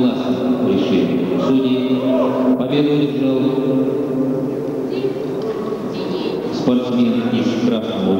единогласным решением судей победу одержал спортсмен из Красного